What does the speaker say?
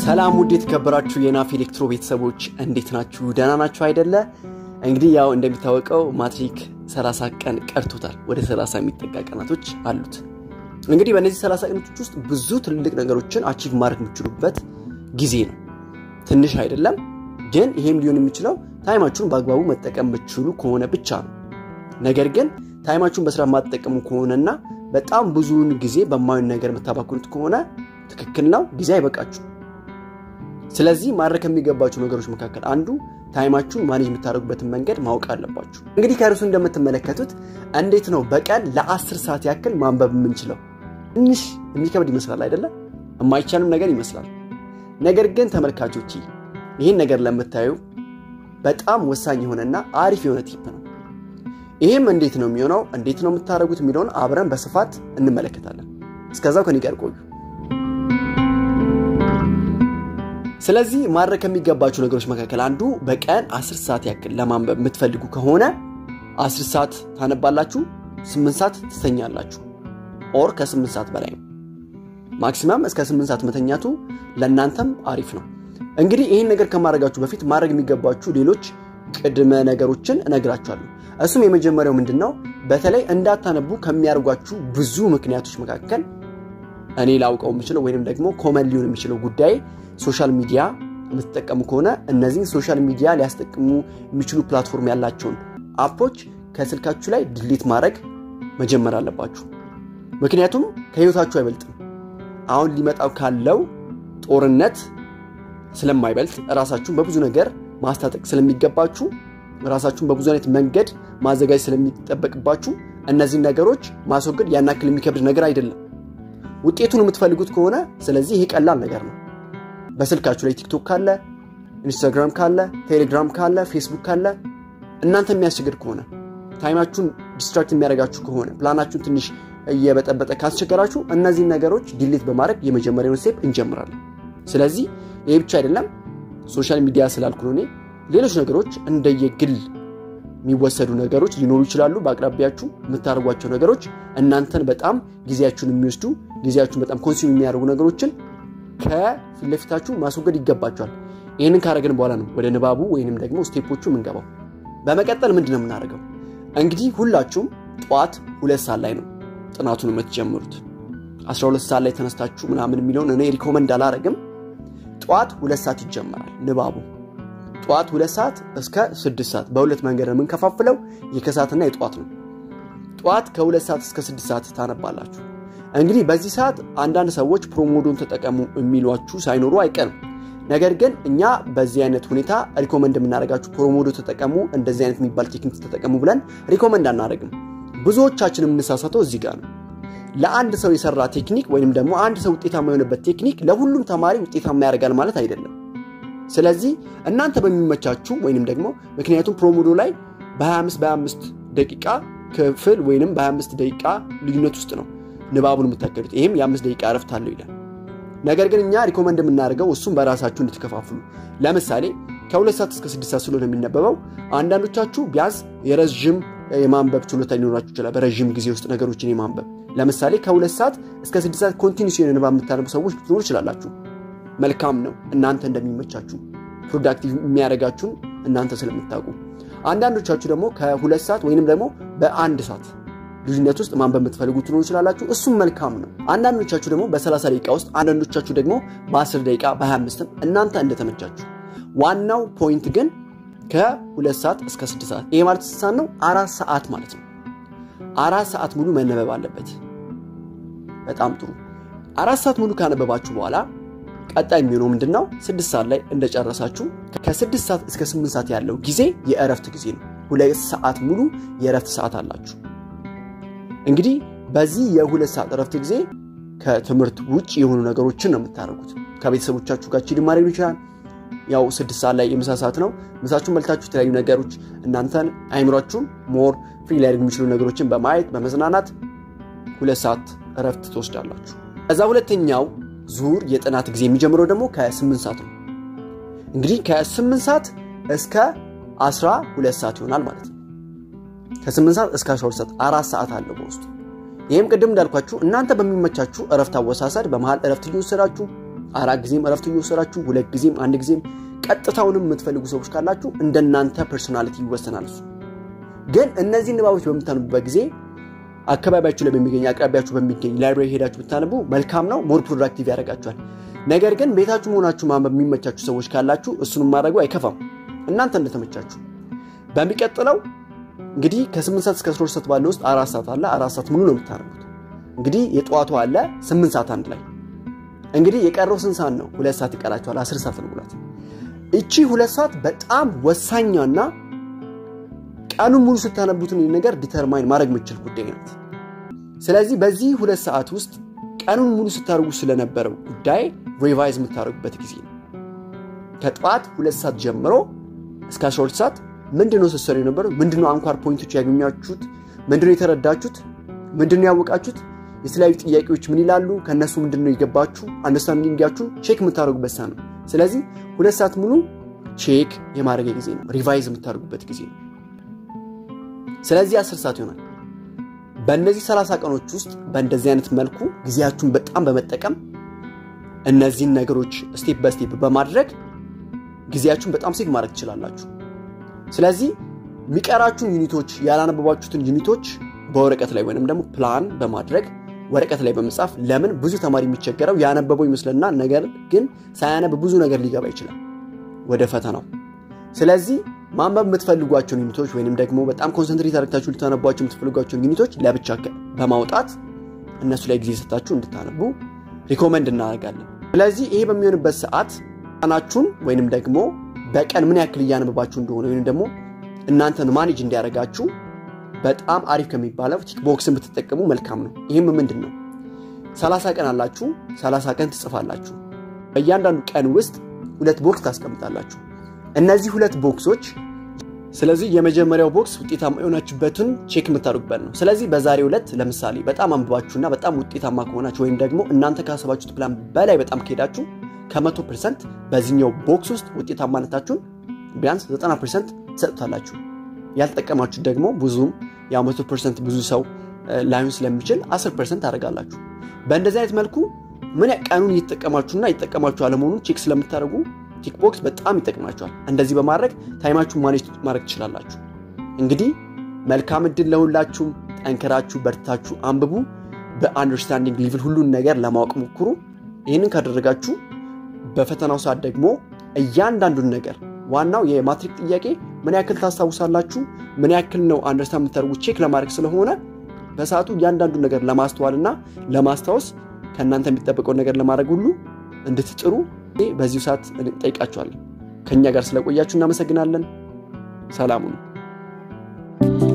ሰላም ውድ የተከበራችሁ የናፍ ኤሌክትሮ ቤተሰቦች እንዴት ናችሁ? ደህና ናችሁ አይደለ? እንግዲህ ያው እንደሚታወቀው ማትሪክ 30 ቀን ቀርቶታል። ወደ 30 የሚጠጋ ቀናቶች አሉት። እንግዲህ በእነዚህ 30 ቀናቶች ውስጥ ብዙ ትልልቅ ነገሮችን አቺቭ ማድረግ የምትችሉበት ጊዜ ነው። ትንሽ አይደለም፣ ግን ይሄም ሊሆን የሚችለው ታይማችሁን በአግባቡ መጠቀም የምትችሉ ከሆነ ብቻ ነው። ነገር ግን ታይማችሁን በስራ ማጥተቀሙ ከሆነና በጣም ብዙውን ጊዜ በማይሆን ነገር መታባክኑት ከሆነ ትክክል ነው፣ ጊዜ አይበቃችሁ። ስለዚህ ማድረግ ከሚገባችሁ ነገሮች መካከል አንዱ ታይማችሁን ማኔጅ የምታደርጉበትን መንገድ ማወቅ አለባችሁ። እንግዲህ ከርዕሱ እንደምትመለከቱት እንዴት ነው በቀን ለ10 ሰዓት ያክል ማንበብ የምንችለው? ትንሽ የሚከብድ ይመስላል አይደለ? የማይቻልም ነገር ይመስላል። ነገር ግን ተመልካቾች ይሄን ነገር ለምታዩ በጣም ወሳኝ የሆነና አሪፍ የሆነ ቲፕ ነው። ይሄም እንዴት ነው የሚሆነው? እንዴት ነው የምታደርጉት የሚለውን አብረን በስፋት እንመለከታለን። እስከዛው ከኔ ጋር ቆዩ። ስለዚህ ማድረግ ከሚገባችሁ ነገሮች መካከል አንዱ በቀን 10 ሰዓት ያክል ለማንበብ የምትፈልጉ ከሆነ 10 ሰዓት ታነባላችሁ፣ 8 ሰዓት ትተኛላችሁ። ኦር ከ8 ሰዓት በላይ ማክሲመም እስከ 8 ሰዓት መተኛቱ ለእናንተም አሪፍ ነው። እንግዲህ ይሄን ነገር ከማድረጋችሁ በፊት ማድረግ የሚገባችሁ ሌሎች ቅድመ ነገሮችን እነግራችኋለሁ። እሱም የመጀመሪያው ምንድነው? በተለይ እንዳታነቡ ከሚያርጓችሁ ብዙ ምክንያቶች መካከል እኔ ላውቀው የምችለው ወይንም ደግሞ ኮመን ሊሆን የሚችለው ጉዳይ ሶሻል ሚዲያ የምትጠቀሙ ከሆነ እነዚህን ሶሻል ሚዲያ ሊያስጠቅሙ የሚችሉ ፕላትፎርም ያላቸውን አፖች ከስልካችሁ ላይ ዲሊት ማድረግ መጀመር አለባችሁ። ምክንያቱም ከህይወታችሁ አይበልጥም። አሁን ሊመጣው ካለው ጦርነት ስለማይበልጥ ራሳችሁን በብዙ ነገር ማስታጠቅ ስለሚገባችሁ ራሳችሁን በብዙ አይነት መንገድ ማዘጋጀት ስለሚጠበቅባችሁ እነዚህ ነገሮች ማስወገድ ያናክል የሚከብድ ነገር አይደለም። ውጤቱን የምትፈልጉት ከሆነ ስለዚህ ይሄ ቀላል ነገር ነው። በስልካችሁ ላይ ቲክቶክ ካለ፣ ኢንስታግራም ካለ፣ ቴሌግራም ካለ፣ ፌስቡክ ካለ እናንተ የሚያስቸግር ከሆነ ታይማችሁን ዲስትራክት የሚያደርጋችሁ ከሆነ ፕላናችሁን ትንሽ እየበጠበጠ ካስቸገራችሁ እነዚህ ነገሮች ዲሊት በማድረግ የመጀመሪያውን ስቴፕ እንጀምራለን። ስለዚህ ይሄ ብቻ አይደለም፣ ሶሻል ሚዲያ ስላልኩ ነው። ሌሎች ነገሮች እንደየግል የሚወሰዱ ነገሮች ሊኖሩ ይችላሉ። በአቅራቢያችሁ የምታደርጓቸው ነገሮች እናንተን በጣም ጊዜያችሁን የሚወስዱ ጊዜያችሁን በጣም ኮንሱም የሚያደርጉ ነገሮችን ከፊት ለፊታችሁ ማስወገድ ይገባችኋል። ይሄንን ካረግን በኋላ ነው ወደ ንባቡ ወይንም ደግሞ ስቴፖቹ የምንገባው። በመቀጠል ምንድነው የምናደርገው? እንግዲህ ሁላችሁም ጧት 2 ሰዓት ላይ ነው ጥናቱን የምትጀምሩት። 12 ሰዓት ላይ ተነስታችሁ ምናምን የሚለውን እኔ ሪኮመንድ አላረግም። ጧት 2 ሰዓት ይጀምራል ንባቡ። ጧት 2 ሰዓት እስከ 6 ሰዓት በሁለት መንገድ ነው የምንከፋፍለው፣ የከሰዓትና የጧት ነው። ጧት ከ2 ሰዓት እስከ 6 ሰዓት ታነባላችሁ። እንግዲህ በዚህ ሰዓት አንዳንድ ሰዎች ፕሮሞዶን ተጠቀሙ የሚሏችሁ ሳይኖሩ አይቀርም። ነገር ግን እኛ በዚህ አይነት ሁኔታ ሪኮመንድ የምናደርጋችሁ ፕሮሞዶ ተጠቀሙ፣ እንደዚህ አይነት የሚባል ቴክኒክ ተጠቀሙ ብለን ሪኮመንድ አናደርግም። ብዙዎቻችን የምንሳሳተው እዚህ ጋር ነው። ለአንድ ሰው የሰራ ቴክኒክ ወይንም ደግሞ አንድ ሰው ውጤታማ የሆነበት ቴክኒክ ለሁሉም ተማሪ ውጤታማ ያደርጋል ማለት አይደለም። ስለዚህ እናንተ በሚመቻችሁ ወይንም ደግሞ ምክንያቱም ፕሮሞዶ ላይ በ25 ደቂቃ ክፍል ወይንም በ25 ደቂቃ ልዩነት ውስጥ ነው ንባቡን የምታከሩት። ይሄም የ5 ደቂቃ አረፍት አለው ይላል። ነገር ግን እኛ ሪኮመንድ የምናደርገው እሱም በራሳችሁ እንድትከፋፍሉ። ለምሳሌ ከ2 ሰዓት እስከ 6 ሰዓት ስለሆነ የሚነበበው አንዳንዶቻችሁ ቢያንስ የረጅም የማንበብ ችሎታ ሊኖራችሁ ይችላል። በረጅም ጊዜ ውስጥ ነገሮችን የማንበብ ለምሳሌ ከ2 ሰዓት እስከ 6 ሰዓት ኮንቲኒዩስ የሆነ ንባብ የምታነቡ ሰዎች ልትኖሩ ይችላላችሁ። መልካም ነው፣ እናንተ እንደሚመቻችሁ ፕሮዳክቲቭ የሚያደርጋችሁን እናንተ ስለምታውቁ። አንዳንዶቻችሁ ደግሞ ከ2 ሰዓት ወይንም ደግሞ በ1 ሰዓት ልዩነት ውስጥ ማንበብ የምትፈልጉት ነው ይችላልላችሁ። እሱም መልካም ነው። አንዳንዶቻችሁ ደግሞ በ30 ደቂቃ ውስጥ፣ አንዳንዶቻችሁ ደግሞ በ10 ደቂቃ በ25 እናንተ እንደተመቻችሁ። ዋናው ፖይንት ግን ከ2 ሰዓት እስከ 6 ሰዓት ይሄ ማለት ሰዓት ነው 4 ሰዓት ማለት ነው። 4 ሰዓት ሙሉ መነበብ አለበት። በጣም ጥሩ። 4 ሰዓት ሙሉ ካነበባችሁ በኋላ ቀጣይ የሚሆነው ምንድነው? 6 ሰዓት ላይ እንደጨረሳችሁ ከ6 ሰዓት እስከ 8 ሰዓት ያለው ጊዜ የእረፍት ጊዜ ነው። 2 ሰዓት ሙሉ የእረፍት ሰዓት አላችሁ። እንግዲህ በዚህ የ2 ሰዓት እረፍት ጊዜ ከትምህርት ውጪ የሆኑ ነገሮችን ነው የምታደርጉት። ከቤተሰቦቻችሁ ጋር ቺሊ ማድረግ ይችላል። ያው 6 ሰዓት ላይ የምሳ ሰዓት ነው። ምሳችሁን በልታችሁ የተለያዩ ነገሮች እናንተን አይምሯችሁን ሞር ፍሪ ላይ የሚችሉ ነገሮችን በማየት በመዝናናት 2 ሰዓት እረፍት ትወስዳላችሁ። ከዛ ሁለተኛው ዙር የጥናት ጊዜ የሚጀምረው ደግሞ ከ8 ሰዓት ነው። እንግዲህ ከ8 ሰዓት እስከ 12 ሰዓት ይሆናል ማለት ነው። ከ8 ሰዓት እስከ 12 ሰዓት 4 ሰዓት አለው በውስጡ። ይሄም ቅድም እንዳልኳችሁ እናንተ በሚመቻችሁ እረፍት አወሳሰድ በመሃል እረፍት ሊወስዳችሁ 4 ጊዜም እረፍት እየወሰዳችሁ 2 ጊዜም 1 ጊዜም ቀጥታውንም የምትፈልጉ ሰዎች ካላችሁ እንደናንተ ፐርሰናሊቲ ይወሰናል። ግን እነዚህ ንባቦች በመታነቡበት ጊዜ አካባቢያችሁ ላይ በሚገኝ አቅራቢያችሁ በሚገኝ ላይብራሪ ሄዳችሁ ብታነቡ መልካም ነው ሞር ፕሮዳክቲቭ ያደርጋችኋል። ነገር ግን ቤታችሁ ሆናችሁ ማንበብ የሚመቻችሁ ሰዎች ካላችሁ እሱንም ማድረጉ አይከፋም እናንተ እንደተመቻችሁ። በሚቀጥለው እንግዲህ ከ8 ሰዓት እስከ 12 ሰዓት ባለው ውስጥ 4 ሰዓት አለ 4 ሰዓት ሙሉ ነው የምታነቡት። እንግዲህ የጧቱ አለ 8 ሰዓት አንድ ላይ እንግዲህ የቀረው ስንት ሰዓት ነው? 2 ሰዓት ይቀራችኋል 10 ሰዓት ነው ማለት። እቺ 2 ሰዓት በጣም ወሳኛና ቀኑን ሙሉ ስታነቡትን ነገር ዲተርማይን ማድረግ የምትችል ጉዳይ ናት። ስለዚህ በዚህ 2 ሰዓት ውስጥ ቀኑን ሙሉ ስታደርጉ ስለነበረው ጉዳይ ሪቫይዝ የምታደርጉበት ጊዜ ነው። ከጧት 2 ሰዓት ጀምሮ እስከ 12 ሰዓት ምንድነው ተሰሩ የነበረው? ምንድነው አንኳር ፖይንቶች ያገኛችሁት? ምንድነው የተረዳችሁት? ምንድነው ያወቃችሁት? የተለያዩ ጥያቄዎች ምን ይላሉ? ከነሱ ምንድነው ይገባችሁ? አንደርስታንዲንጋችሁ ቼክ የምታደርጉበት ሰዓት ነው። ስለዚህ 2 ሰዓት ሙሉ ቼክ የማድረግ ጊዜ ነው። ሪቫይዝ የምታደርጉበት ጊዜ ነው። ስለዚህ 10 ሰዓት ይሆናል። በእነዚህ 30 ቀኖች ውስጥ በእንደዚህ አይነት መልኩ ጊዜያችሁን በጣም በመጠቀም እነዚህን ነገሮች ስቴፕ ባይ ስቴፕ በማድረግ ጊዜያችሁን በጣም ሴቭ ማድረግ ትችላላችሁ። ስለዚህ የሚቀራችሁን ዩኒቶች ያላነበባችሁትን ዩኒቶች በወረቀት ላይ ወይንም ደግሞ ፕላን በማድረግ ወረቀት ላይ በመጻፍ ለምን ብዙ ተማሪ የሚቸገረው ያነበበው ይመስልና ነገር ግን ሳያነብ ብዙ ነገር ሊገባ ይችላል ወደ ፈተናው። ስለዚህ ማንበብ የምትፈልጓቸው ዩኒቶች ወይንም ደግሞ በጣም ኮንሰንትሬት አድርጋችሁ ልታነቧቸው የምትፈልጓቸው ዩኒቶች ለብቻ በማውጣት እነሱ ላይ ጊዜ ሰጣችሁ እንድታነቡ ሪኮመንድ እናደርጋለን። ስለዚህ ይሄ በሚሆንበት ሰዓት ቀናችሁን ወይንም ደግሞ በቀን ምን ያክል ያነበባችሁ እንደሆነ ወይንም ደግሞ እናንተን ማኔጅ እንዲያደርጋችሁ በጣም አሪፍ ከሚባለው ቲክ ቦክስን ብትጠቀሙ መልካም ነው። ይሄም ምንድነው 30 ቀን አላችሁ 30 ቀን ትጽፋላችሁ። በእያንዳንዱ ቀን ውስጥ 2 ቦክስ ታስቀምጣላችሁ። እነዚህ 2 ቦክሶች ስለዚህ የመጀመሪያው ቦክስ ውጤታማ የሆናችሁበትን ቼክ የምታደርጉበት ነው። ስለዚህ በዛሬው ዕለት ለምሳሌ በጣም አንብባችሁና በጣም ውጤታማ ከሆናችሁ ወይም ደግሞ እናንተ ካሰባችሁት ፕላን በላይ በጣም ከሄዳችሁ ከ100% በዚህኛው ቦክስ ውስጥ ውጤታማነታችሁን ቢያንስ 90% ትሰጡታላችሁ። ያልተጠቀማችሁ ደግሞ ብዙም ያው 100% ብዙ ሰው ላይሆን ስለሚችል 10% ታደርጋላችሁ። በእንደዚህ አይነት መልኩ ምን ቀኑን እየተጠቀማችሁና እየተጠቀማችሁ አለመሆኑን ቼክ ስለምታደርጉ ቲክ ቦክስ በጣም ይጠቅማችኋል። እንደዚህ በማድረግ ታይማችሁን ማኔጅ ማድረግ ትችላላችሁ። እንግዲህ መልካም እድል ለሁላችሁም። ጠንከራችሁ በርታችሁ አንብቡ። በአንደርስታንዲንግ ሌቭል ሁሉን ነገር ለማወቅ ሞክሩ። ይሄንን ካደረጋችሁ በፈተናው ሰዓት ደግሞ እያንዳንዱን ነገር ዋናው የማትሪክ ጥያቄ ምን ያክል ታስታውሳላችሁ ምን ያክል ነው አንደርስታንድ የምታደርጉት ቼክ ለማድረግ ስለሆነ በሰዓቱ እያንዳንዱን ነገር ለማስተዋልና ለማስታወስ ከእናንተ የሚጠበቀው ነገር ለማድረግ ሁሉ እንድትጥሩ በዚሁ ሰዓት እንጠይቃችኋለን። ከኛ ጋር ስለቆያችሁ እናመሰግናለን። ሰላም ሁኑ።